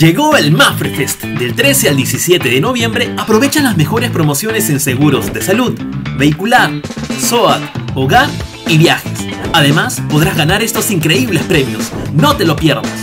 Llegó el Mapfre Fest. Del 13 al 17 de noviembre aprovecha las mejores promociones en seguros de salud, vehicular, SOAT, hogar y viajes. Además, podrás ganar estos increíbles premios. No te lo pierdas.